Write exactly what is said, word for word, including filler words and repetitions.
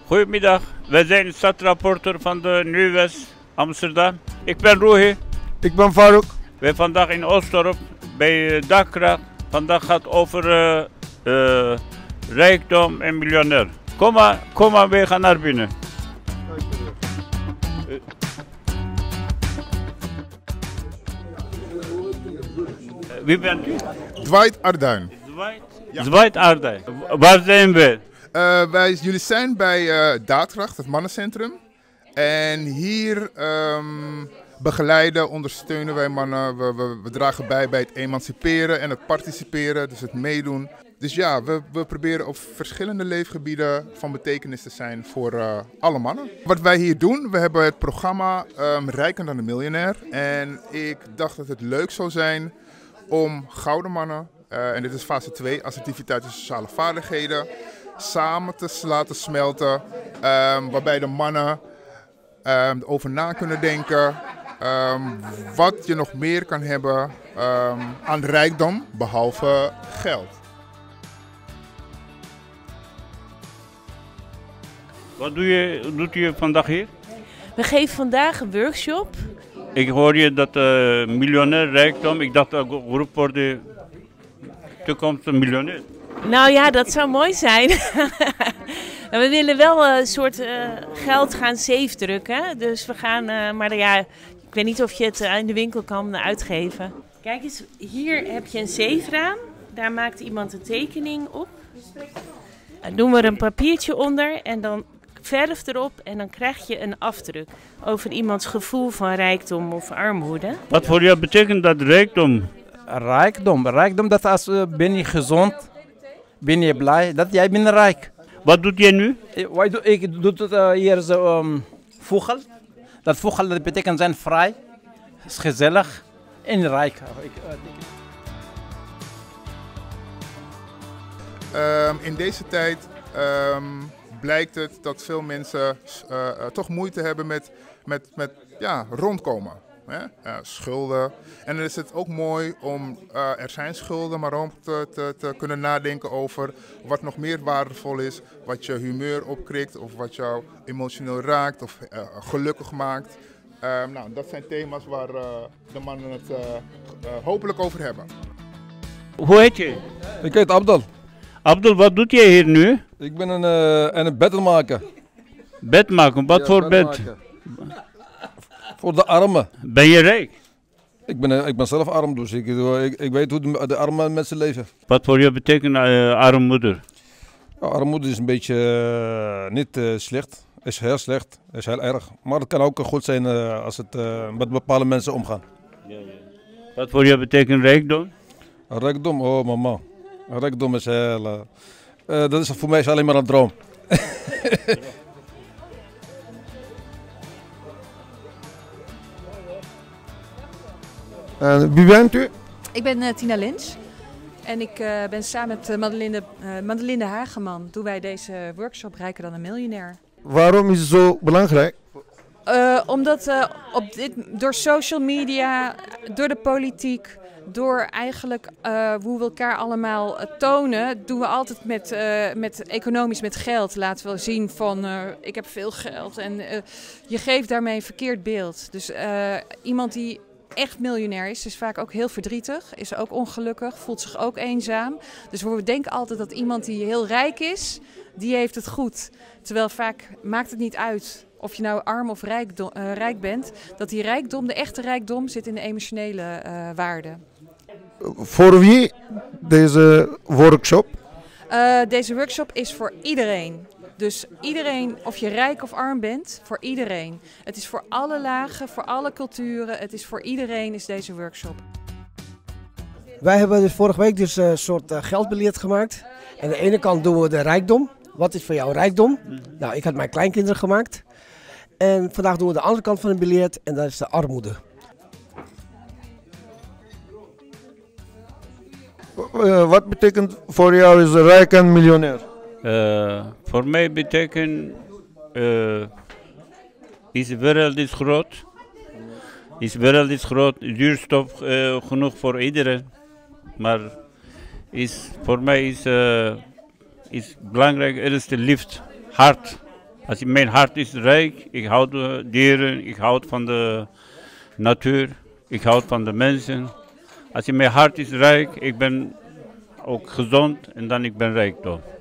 Goedemiddag, wij zijn stadrapporter van de Nieuw-West Amsterdam. Ik ben Rohi. Ik ben Farouk. Wij vandaag in Oostdorp bij Dakkracht. Vandaag gaat over uh, uh, rijkdom en miljonair. Kom maar, kom maar, we gaan naar binnen. Uh. Wie bent u? Dwight Arduin. Dwight? Ja. Dwight Arduin. Waar zijn we? Uh, wij, jullie zijn bij uh, Daadkracht, het mannencentrum. En hier um, begeleiden, ondersteunen wij mannen. We, we, we dragen bij bij het emanciperen en het participeren, dus het meedoen. Dus ja, we, we proberen op verschillende leefgebieden van betekenis te zijn voor uh, alle mannen. Wat wij hier doen, we hebben het programma um, Rijker dan de Miljonair. En ik dacht dat het leuk zou zijn om gouden mannen, uh, en dit is fase twee, assertiviteit en sociale vaardigheden, samen te laten smelten, um, waarbij de mannen um, over na kunnen denken um, wat je nog meer kan hebben um, aan rijkdom, behalve geld. Wat doe je, doet u vandaag hier? We geven vandaag een workshop. Ik hoor je dat uh, miljonair rijkdom, ik dacht dat groep voor de toekomstige miljonair. Nou ja, dat zou mooi zijn. We willen wel een soort uh, geld gaan safe drukken. Dus we gaan, uh, maar ja, ik weet niet of je het in de winkel kan uitgeven. Kijk eens, hier heb je een zeefraam. Daar maakt iemand een tekening op. Dan doen we er een papiertje onder en dan verf erop en dan krijg je een afdruk over iemands gevoel van rijkdom of armoede. Wat voor jou betekent dat rijkdom? Rijkdom, rijkdom dat als uh, ben je gezond, ben je blij, dat jij bent rijk. Wat doet jij nu? Ik, ik doe het uh, hier zo um, vogel. Dat vogel dat betekent zijn vrij, is gezellig en rijk. Ik, uh, um, in deze tijd um, blijkt het dat veel mensen uh, uh, toch moeite hebben met, met, met ja, rondkomen. Hè? Uh, schulden. En dan is het ook mooi om, uh, er zijn schulden, maar om te, te, te kunnen nadenken over wat nog meer waardevol is, wat je humeur opkrikt of wat jou emotioneel raakt of uh, gelukkig maakt. Uh, nou, dat zijn thema's waar uh, de mannen het uh, uh, hopelijk over hebben. Hoe heet je? Ik heet Abdel. Abdel, wat doet jij hier nu? Ik ben een, uh, een bed maken. Bed maken? Wat ja, voor bed? bed? Voor de armen. Ben je rijk? Ik ben, uh, ik ben zelf arm, dus ik, ik, ik weet hoe de, de arme mensen leven. Wat voor jou betekent uh, armoede? Ja, armoede is een beetje uh, niet uh, slecht. Is heel slecht, is heel erg. Maar het kan ook goed zijn uh, als het uh, met bepaalde mensen omgaan. Ja, ja. Wat voor jou betekent rijkdom? Rijkdom, oh mama. Rijkdom is heel... Uh, uh, dat is voor mij is alleen maar een droom. Uh, wie bent u? Ik ben uh, Tina Lins en ik uh, ben samen met uh, Madelinde, uh, Madelinde Hageman doen wij deze workshop Rijker dan een Miljonair. Waarom is het zo belangrijk? Uh, omdat uh, op dit, door social media, door de politiek, door eigenlijk uh, hoe we elkaar allemaal uh, tonen, doen we altijd met, uh, met economisch met geld. Laten we zien van uh, ik heb veel geld en uh, je geeft daarmee een verkeerd beeld. Dus uh, iemand die echt miljonair is, is vaak ook heel verdrietig, is ook ongelukkig, voelt zich ook eenzaam. Dus we denken altijd dat iemand die heel rijk is, die heeft het goed. Terwijl vaak maakt het niet uit of je nou arm of rijk, uh, rijk bent, dat die rijkdom, de echte rijkdom, zit in de emotionele uh, waarde. Voor wie deze workshop? Uh, deze workshop is voor iedereen. Dus iedereen, of je rijk of arm bent, voor iedereen. Het is voor alle lagen, voor alle culturen. Het is voor iedereen is deze workshop. Wij hebben dus vorige week dus een soort uh, geldbiljet gemaakt. Aan de ene kant doen we de rijkdom. Wat is voor jou rijkdom? Nou, ik had mijn kleinkinderen gemaakt. En vandaag doen we de andere kant van het biljet en dat is de armoede. Uh, wat betekent voor jou is rijk en miljonair? Uh, voor mij betekent uh, deze wereld is groot. Deze wereld is groot, duurstof uh, genoeg voor iedereen. Maar is, voor mij is, uh, is belangrijk, er is de liefde, hart Als je, mijn hart is rijk, ik hou van de dieren, ik hou van de natuur, ik hou van de mensen. Als je, mijn hart is rijk, ik ben ook gezond en dan ik ben rijk toch.